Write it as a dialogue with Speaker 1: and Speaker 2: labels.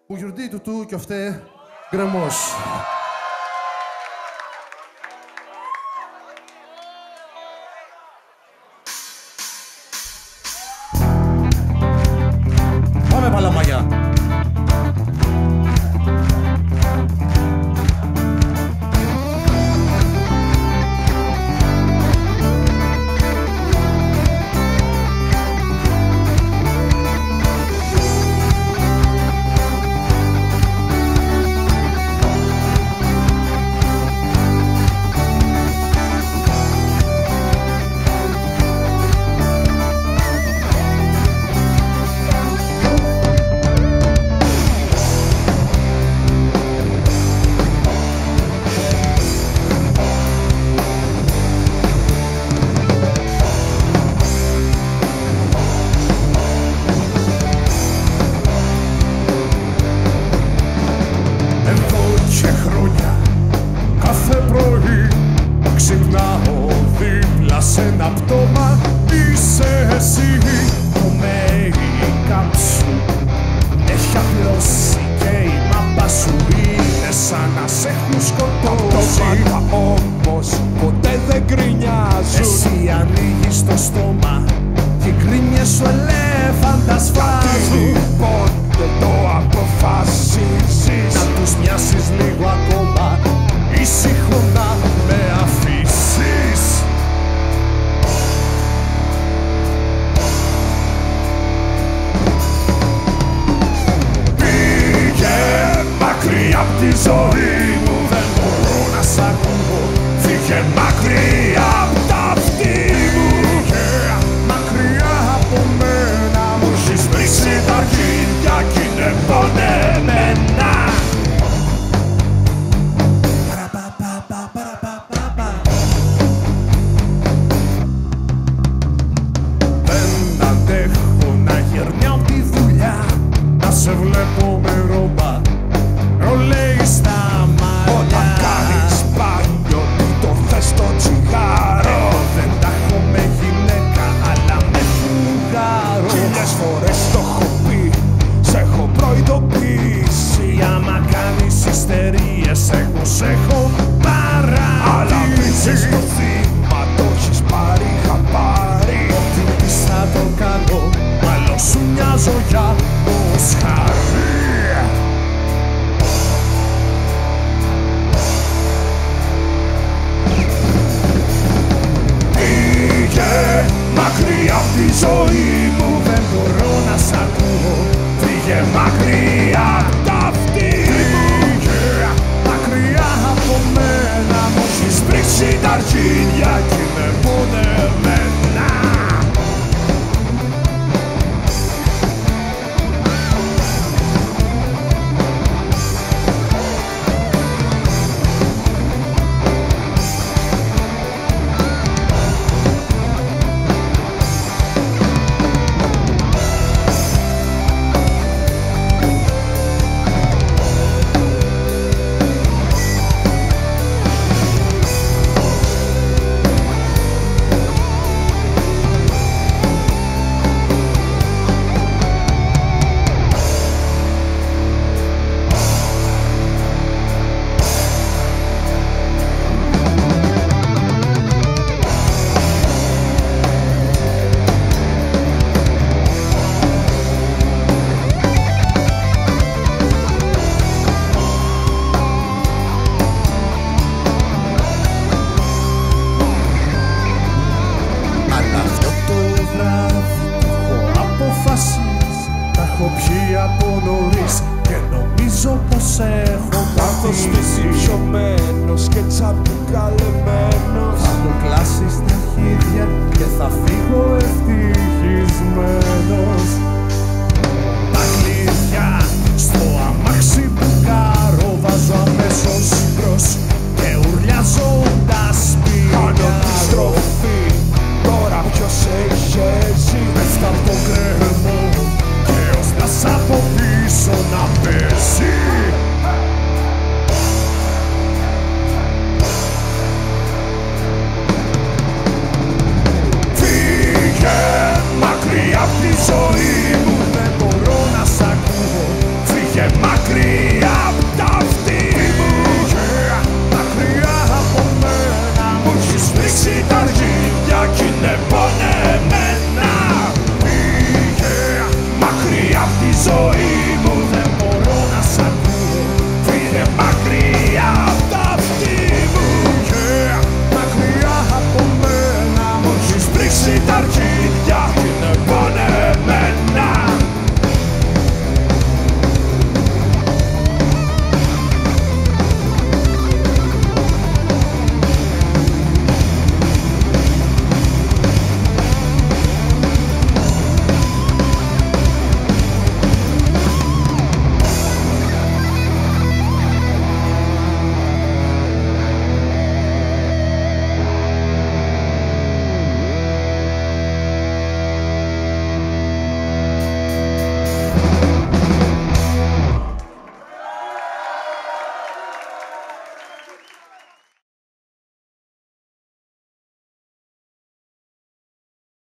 Speaker 1: που γιορτή του κι αυτέ γκρεμός. Πάμε παλαμαγιά. Ξυπνάω δίπλα σ' ένα πτώμα. Είσαι εσύ. Το make-up σου έχει απλώσει και η μάπα σου είναι σαν να σ' έχουν σκοτώσει. Αυτόματα όμως ποτέ δεν γκρινιάζουν. Εσύ ανοίγεις το στόμα και οι γκρίνιες σου ελέφαντα σφάζουν. Λοιπόν δεν το αποφασίζεις να τους μοιάσεις λίγο ακόμα, ήσυχο να με αφήσεις. Πήγε μακριά απ' τη ζωή μου, δεν μπορώ να σ' ακούω. Φύγε μακριά απ' τα αυτή μου. Πήγε μακριά από μένα, μου έχεις πρίξει τα αρχίδια κι είναι πονεμένα. Σε βλέπω με ρόμπα, ρολέι στα μαλλιά. Όταν κάνεις μπάνιο, τι το θες το τσιγάρο. Δεν τα έχω με γυναίκα, αλλά με φουγάρο. Χίλιες φορές το έχω πει, σ' έχω προειδοποιήσει. Άμα κάνεις ιστερίες, εγώ σ' έχω παρατήσει. Αλλά πείσες το θύμα, το έχεις πάρει χαμπάρι. Ό,τι πεις θα το κάνω, μάλλον σου μοιάζω για μακριά απ' τη ζωή μου, δεν μπορώ να σ' ακούω. Φύγε μακριά απ' τα αυτή μου. Φύγε μακριά από μένα, μου έχεις πρίξει τα αρχίδια κι είμαι πονεμένα. Τα έχω πιει από νωρίς και νομίζω πως έχω πάθει.
Speaker 2: Πιωμένος και τσαμπουκαλεμένος,
Speaker 1: θα μου κλάσεις τα χέρια